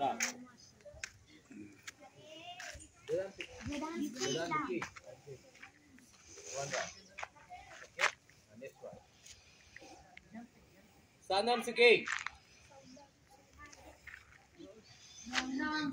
Vedantiki. One down. Okay. And next one. Sanam Siki.